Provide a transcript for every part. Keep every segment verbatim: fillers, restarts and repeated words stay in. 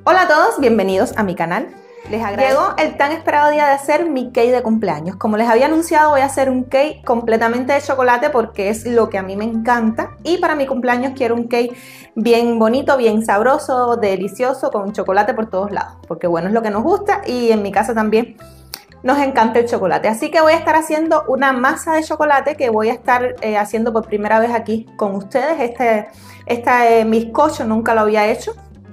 Hola a todos, bienvenidos a mi canal. Les agradezco. Llegó el tan esperado día de hacer mi cake de cumpleaños. Como les había anunciado, voy a hacer un cake completamente de chocolate porque es lo que a mí me encanta. Y para mi cumpleaños quiero un cake bien bonito, bien sabroso, delicioso, con chocolate por todos lados. Porque bueno, es lo que nos gusta y en mi casa también nos encanta el chocolate. Así que voy a estar haciendo una masa de chocolate que voy a estar eh, haciendo por primera vez aquí con ustedes. Este, este eh, bizcocho nunca lo había hecho.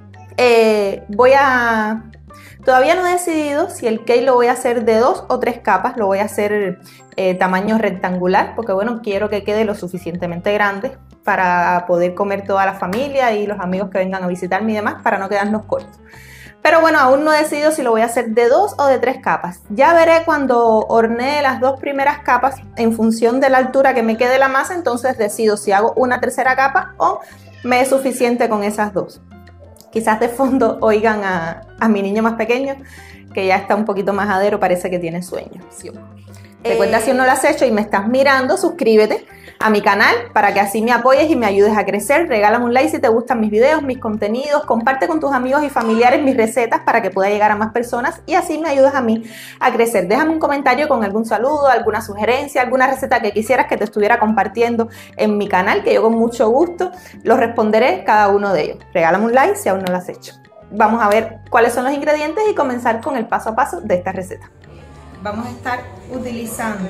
Eh, voy a... Todavía no he decidido si el cake lo voy a hacer de dos o tres capas. Lo voy a hacer eh, tamaño rectangular porque bueno, quiero que quede lo suficientemente grande para poder comer toda la familia y los amigos que vengan a visitarme y demás, para no quedarnos cortos. Pero bueno, aún no he decidido si lo voy a hacer de dos o de tres capas. Ya veré cuando hornee las dos primeras capas en función de la altura que me quede la masa. Entonces decido si hago una tercera capa o me es suficiente con esas dos. Quizás de fondo oigan a, a mi niño más pequeño, que ya está un poquito majadero, parece que tiene sueño. Sí. Recuerda, eh... si aún no lo has hecho y me estás mirando, suscríbete a mi canal para que así me apoyes y me ayudes a crecer. Regálame un like si te gustan mis videos, mis contenidos. Comparte con tus amigos y familiares mis recetas para que pueda llegar a más personas y así me ayudes a mí a crecer. Déjame un comentario con algún saludo, alguna sugerencia, alguna receta que quisieras que te estuviera compartiendo en mi canal, que yo con mucho gusto los responderé cada uno de ellos. Regálame un like si aún no lo has hecho. Vamos a ver cuáles son los ingredientes y comenzar con el paso a paso de esta receta. Vamos a estar utilizando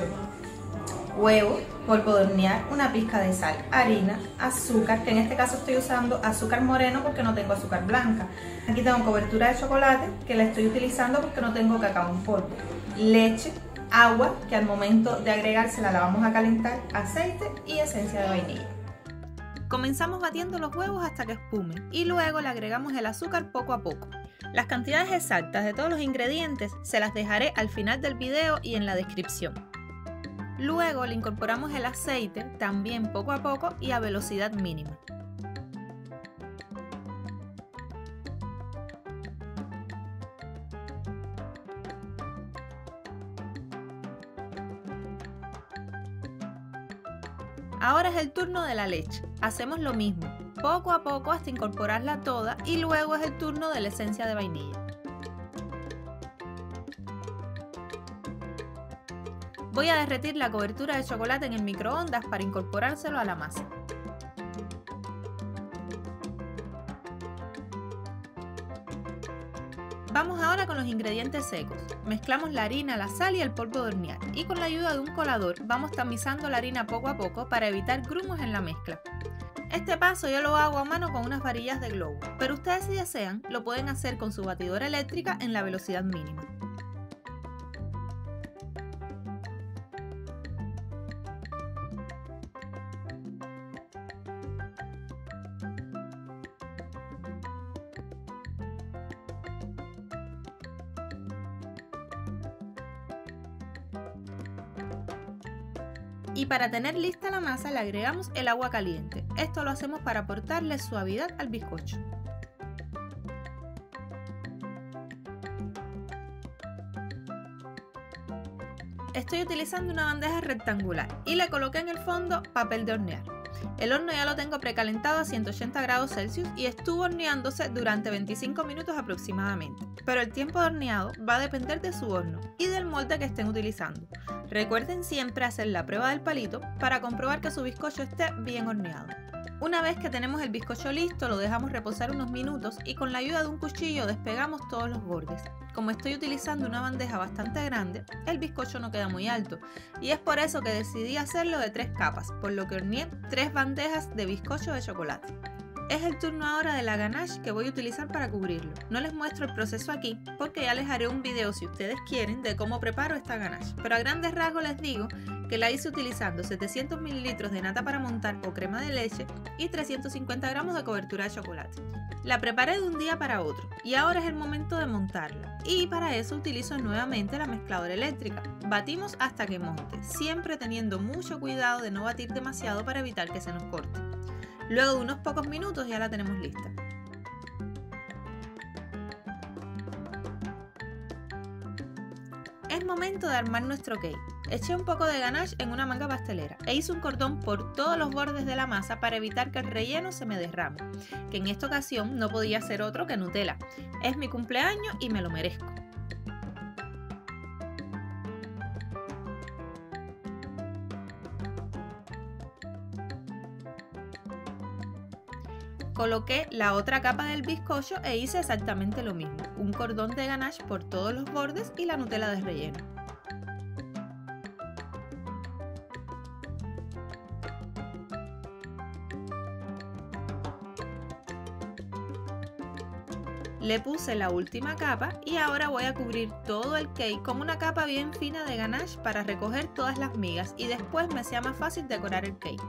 huevo, polvo de hornear, una pizca de sal, harina, azúcar, que en este caso estoy usando azúcar moreno porque no tengo azúcar blanca. Aquí tengo cobertura de chocolate que la estoy utilizando porque no tengo cacao en polvo, leche, agua, que al momento de agregársela la vamos a calentar, aceite y esencia de vainilla. Comenzamos batiendo los huevos hasta que espumen y luego le agregamos el azúcar poco a poco. Las cantidades exactas de todos los ingredientes se las dejaré al final del video y en la descripción. Luego le incorporamos el aceite, también poco a poco y a velocidad mínima. Ahora es el turno de la leche. Hacemos lo mismo, poco a poco hasta incorporarla toda y luego es el turno de la esencia de vainilla. Voy a derretir la cobertura de chocolate en el microondas para incorporárselo a la masa. Vamos ahora con los ingredientes secos. Mezclamos la harina, la sal y el polvo de hornear y con la ayuda de un colador vamos tamizando la harina poco a poco para evitar grumos en la mezcla. Este paso yo lo hago a mano con unas varillas de globo, pero ustedes si desean lo pueden hacer con su batidora eléctrica en la velocidad mínima. Y para tener lista la masa le agregamos el agua caliente. Esto lo hacemos para aportarle suavidad al bizcocho. Estoy utilizando una bandeja rectangular y le coloqué en el fondo papel de hornear. El horno ya lo tengo precalentado a ciento ochenta grados Celsius y estuvo horneándose durante veinticinco minutos aproximadamente. Pero el tiempo de horneado va a depender de su horno y del molde que estén utilizando. Recuerden siempre hacer la prueba del palito para comprobar que su bizcocho esté bien horneado. Una vez que tenemos el bizcocho listo, lo dejamos reposar unos minutos y con la ayuda de un cuchillo despegamos todos los bordes. Como estoy utilizando una bandeja bastante grande, el bizcocho no queda muy alto y es por eso que decidí hacerlo de tres capas, por lo que horneé tres bandejas de bizcocho de chocolate. Es el turno ahora de la ganache que voy a utilizar para cubrirlo. No les muestro el proceso aquí porque ya les haré un video si ustedes quieren de cómo preparo esta ganache, pero a grandes rasgos les digo que la hice utilizando setecientos mililitros de nata para montar o crema de leche y trescientos cincuenta gramos de cobertura de chocolate. La preparé de un día para otro y ahora es el momento de montarla y para eso utilizo nuevamente la mezcladora eléctrica. Batimos hasta que monte, siempre teniendo mucho cuidado de no batir demasiado para evitar que se nos corte. Luego de unos pocos minutos ya la tenemos lista. Es momento de armar nuestro cake. eché un poco de ganache en una manga pastelera e hice un cordón por todos los bordes de la masa para evitar que el relleno se me derrame, que en esta ocasión no podía ser otro que Nutella. Es mi cumpleaños y me lo merezco. Coloqué la otra capa del bizcocho e hice exactamente lo mismo, un cordón de ganache por todos los bordes y la Nutella de relleno. Le puse la última capa y ahora voy a cubrir todo el cake con una capa bien fina de ganache para recoger todas las migas y después me sea más fácil decorar el cake.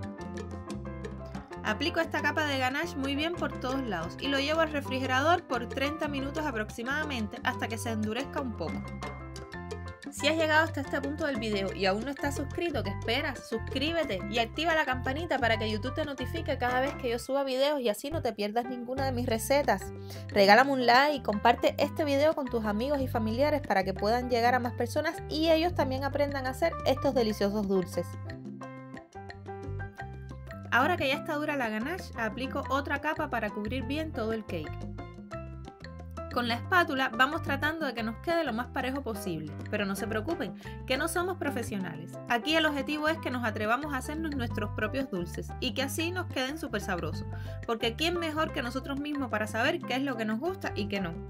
Aplico esta capa de ganache muy bien por todos lados y lo llevo al refrigerador por treinta minutos aproximadamente hasta que se endurezca un poco. Si has llegado hasta este punto del video y aún no estás suscrito, ¿qué esperas? Suscríbete y activa la campanita para que YouTube te notifique cada vez que yo suba videos y así no te pierdas ninguna de mis recetas. Regálame un like y comparte este video con tus amigos y familiares para que puedan llegar a más personas y ellos también aprendan a hacer estos deliciosos dulces. Ahora que ya está dura la ganache, aplico otra capa para cubrir bien todo el cake. Con la espátula vamos tratando de que nos quede lo más parejo posible, pero no se preocupen, que no somos profesionales. Aquí el objetivo es que nos atrevamos a hacernos nuestros propios dulces y que así nos queden súper sabrosos, porque ¿quién mejor que nosotros mismos para saber qué es lo que nos gusta y qué no?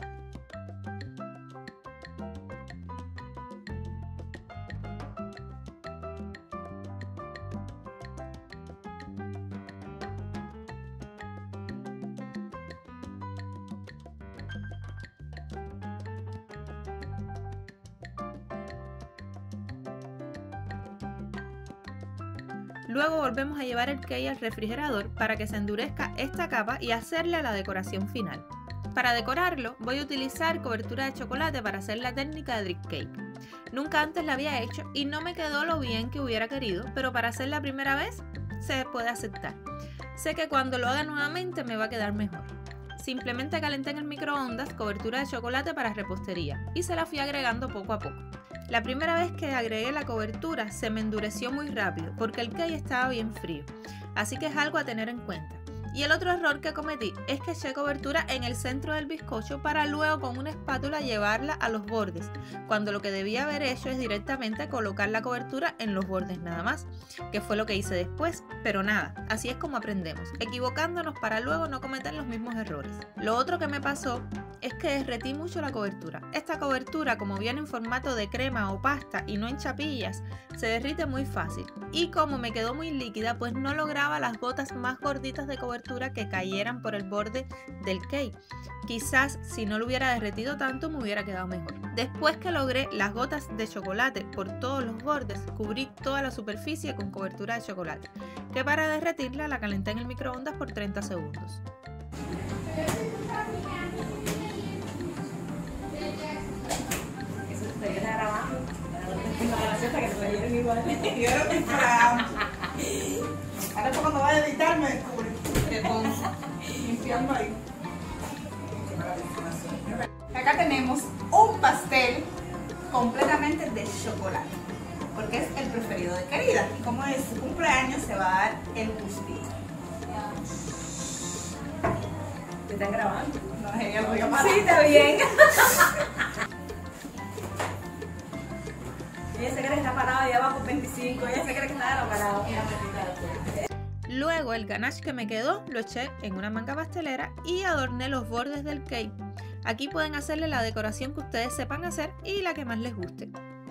Luego volvemos a llevar el cake al refrigerador para que se endurezca esta capa y hacerle la decoración final. Para decorarlo voy a utilizar cobertura de chocolate para hacer la técnica de drip cake. Nunca antes la había hecho y no me quedó lo bien que hubiera querido, pero para hacer la primera vez se puede aceptar. Sé que cuando lo haga nuevamente me va a quedar mejor. Simplemente calenté en el microondas cobertura de chocolate para repostería y se la fui agregando poco a poco. La primera vez que agregué la cobertura se me endureció muy rápido porque el cake estaba bien frío, así que es algo a tener en cuenta. Y el otro error que cometí es que eché cobertura en el centro del bizcocho para luego con una espátula llevarla a los bordes, cuando lo que debía haber hecho es directamente colocar la cobertura en los bordes nada más, que fue lo que hice después, pero nada, así es como aprendemos, equivocándonos para luego no cometer los mismos errores. Lo otro que me pasó es que derretí mucho la cobertura. Esta cobertura, como viene en formato de crema o pasta y no en chapillas, se derrite muy fácil, y como me quedó muy líquida, pues no lograba las gotas más gorditas de cobertura que cayeran por el borde del cake. Quizás si no lo hubiera derretido tanto me hubiera quedado mejor. Después que logré las gotas de chocolate por todos los bordes, cubrí toda la superficie con cobertura de chocolate, que para derretirla la calenté en el microondas por treinta segundos. Ahora cuando vaya a editar me descubre que pongo limpiando ahí. Acá tenemos un pastel completamente de chocolate, porque es el preferido de Querida. Y como es su cumpleaños, se va a dar el gustito. ¿Te están grabando? No, genial, voy a parar. Sí, está bien. Ella se cree que está parado, ya va por veinticinco, ella se cree que está parado. Luego el ganache que me quedó lo eché en una manga pastelera y adorné los bordes del cake. Aquí pueden hacerle la decoración que ustedes sepan hacer y la que más les guste.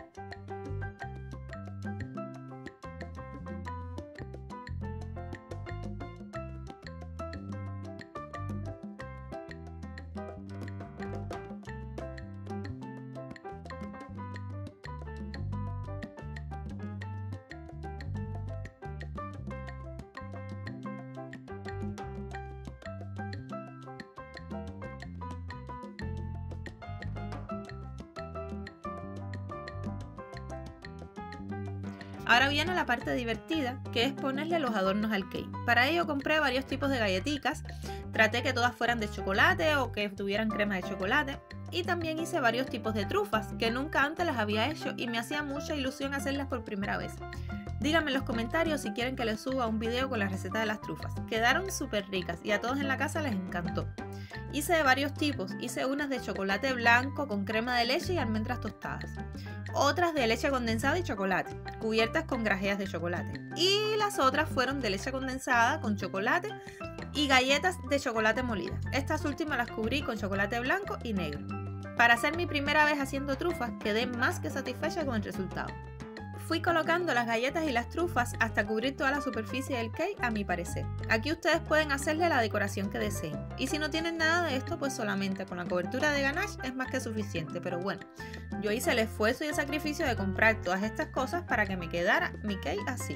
Ahora viene la parte divertida, que es ponerle los adornos al cake. Para ello compré varios tipos de galletitas, traté que todas fueran de chocolate o que tuvieran crema de chocolate y también hice varios tipos de trufas que nunca antes las había hecho y me hacía mucha ilusión hacerlas por primera vez. Díganme en los comentarios si quieren que les suba un video con la receta de las trufas. Quedaron súper ricas y a todos en la casa les encantó. Hice de varios tipos, hice unas de chocolate blanco con crema de leche y almendras tostadas. Otras de leche condensada y chocolate, cubiertas con grajeas de chocolate. Y las otras fueron de leche condensada con chocolate y galletas de chocolate molida. Estas últimas las cubrí con chocolate blanco y negro. Para hacer mi primera vez haciendo trufas, quedé más que satisfecha con el resultado. Fui colocando las galletas y las trufas hasta cubrir toda la superficie del cake a mi parecer. Aquí ustedes pueden hacerle la decoración que deseen. Y si no tienen nada de esto, pues solamente con la cobertura de ganache es más que suficiente. Pero bueno, yo hice el esfuerzo y el sacrificio de comprar todas estas cosas para que me quedara mi cake así.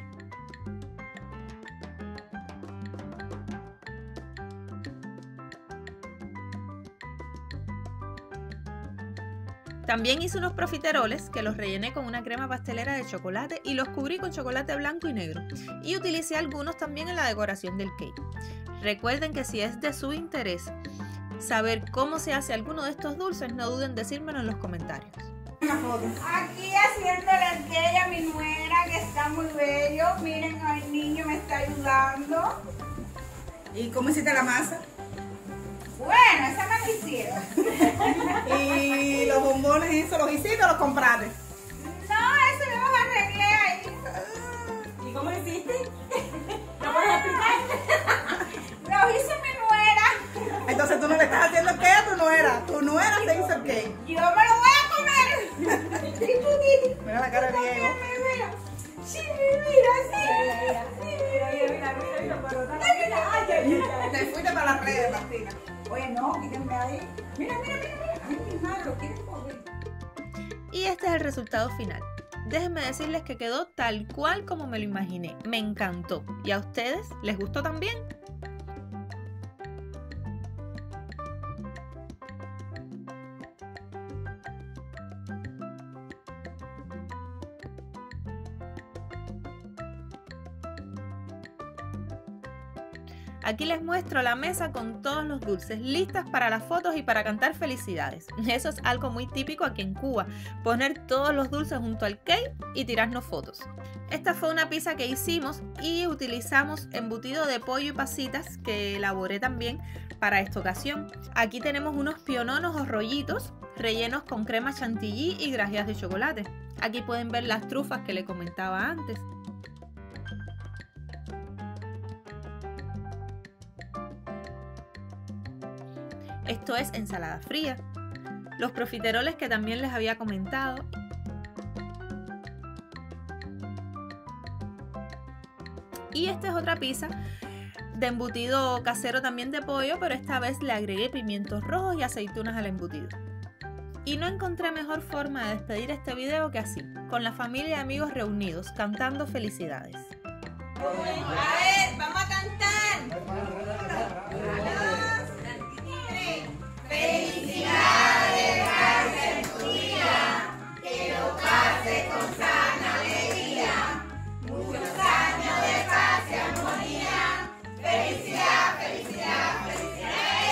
También hice unos profiteroles que los rellené con una crema pastelera de chocolate y los cubrí con chocolate blanco y negro. Y utilicé algunos también en la decoración del cake. Recuerden que si es de su interés saber cómo se hace alguno de estos dulces, no duden en decírmelo en los comentarios. Aquí haciéndole el cake a mi nuera, que está muy bello. Miren, el niño me está ayudando. ¿Y cómo hiciste la masa? Bueno, esa me la hicieron. ¿Y los bombones eso los hiciste o los compraste? No, eso yo los arreglé ahí. ¿Y cómo lo hiciste? ¿No puedes explicar? Los hizo mi nuera. Entonces tú no le estás haciendo el cake a tu nuera. Tu nuera te hizo el cake. Yo me lo voy a comer. Mira la cara de Diego. Mira, sí, mira, sí. Mira, mira, mira, mira, mira, Te fuiste para las redes, Martina. Oye, no, quítenme ahí. Mira, mira, mira, mira. Ay, mi madre, lo quieren mover. Y este es el resultado final. Déjenme decirles que quedó tal cual como me lo imaginé. Me encantó. ¿Y a ustedes les gustó también? Aquí les muestro la mesa con todos los dulces, listas para las fotos y para cantar felicidades. Eso es algo muy típico aquí en Cuba, poner todos los dulces junto al cake y tirarnos fotos. Esta fue una pizza que hicimos y utilizamos embutido de pollo y pasitas que elaboré también para esta ocasión. Aquí tenemos unos piononos o rollitos rellenos con crema chantilly y grajeas de chocolate. Aquí pueden ver las trufas que les comentaba antes. Esto es ensalada fría, los profiteroles que también les había comentado y esta es otra pizza de embutido casero también de pollo, pero esta vez le agregué pimientos rojos y aceitunas al embutido. Y no encontré mejor forma de despedir este video que así, con la familia y amigos reunidos, cantando felicidades. A ver, vamos a cantar. Felicidades, gracias en tu día, que lo pase con sana alegría, muchos años de paz y armonía, felicidad, felicidad, felicidad.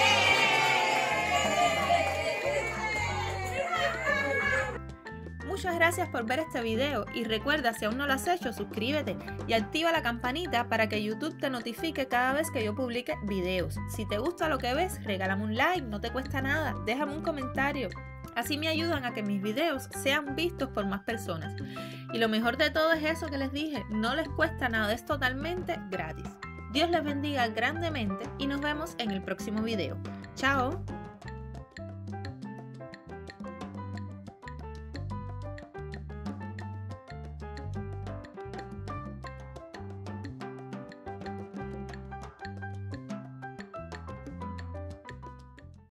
Muchas gracias por ver este video y recuerda, si aún no lo has hecho, suscríbete y activa la campanita para que YouTube te notifique cada vez que yo publique videos. Si te gusta lo que ves, regálame un like, no te cuesta nada, déjame un comentario. Así me ayudan a que mis videos sean vistos por más personas. Y lo mejor de todo es eso que les dije, no les cuesta nada, es totalmente gratis. Dios les bendiga grandemente y nos vemos en el próximo video. ¡Chao!